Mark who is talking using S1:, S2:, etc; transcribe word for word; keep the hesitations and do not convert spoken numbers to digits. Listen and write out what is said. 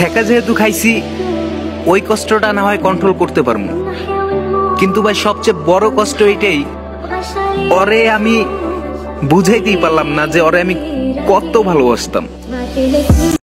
S1: ছেকা যেহেতু খাইছি ওই কষ্টটা না হয় কন্ট্রোল করতে পারবো, কিন্তু ভাই সবচেয়ে বড় কষ্ট এটাই, ওরে আমি বুঝাইতেই পারলাম না যে ওরে আমি কত ভালোবাসতাম।